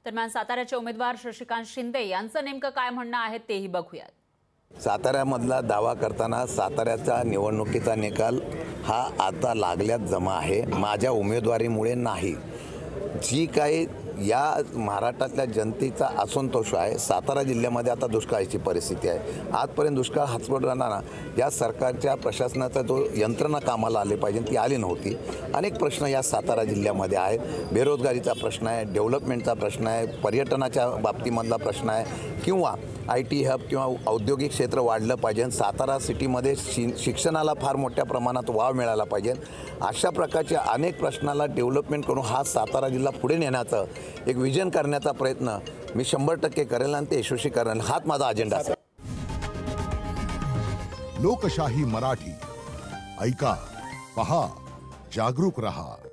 दरम्यान साताऱ्याचे उमेदवार शशिकांत शिंदे यांचं नेमकं काय म्हणणं आहे तेही बघूयात। साताऱ्यामधला दावा करताना साताऱ्याचा निवडणुकीचा निकाल हा आता लागल्यात जमा आहे, माझ्या उमेदवारीमुळे नाही। जी काही या महाराष्ट्रातल्या जनतेचा असंतोष आहे, सातारा जिल्ह्यामध्ये आता दुष्काळाची परिस्थिती आहे। आजपर्यंत दुष्काळ हातपड राहताना या सरकारच्या प्रशासनाचा जो यंत्रणा कामाला आले पाहिजे ती आली नव्हती। अनेक प्रश्न या सातारा जिल्ह्यामध्ये आहेत। बेरोजगारीचा प्रश्न आहे, डेव्हलपमेंटचा प्रश्न आहे, पर्यटनाच्या बाबतीमधला प्रश्न आहे, किंवा IT हब किंवा औद्योगिक क्षेत्र वाढलं पाहिजे। सातारा सिटीमध्ये शिक्षणाला फार मोठ्या प्रमाणात वाव मिळाला पाहिजे। अशा प्रकारच्या अनेक प्रश्नाला डेव्हलपमेंट करून हा सातारा जिल्हा पुढे नेण्याचं एक विजन करण्याचा प्रयत्न मी 100% करेल आणि ते यशस्वी करेल, हाच माझा अजेंडा असेल। लोकशाही मराठी ऐका, पहा, जागरूक रहा।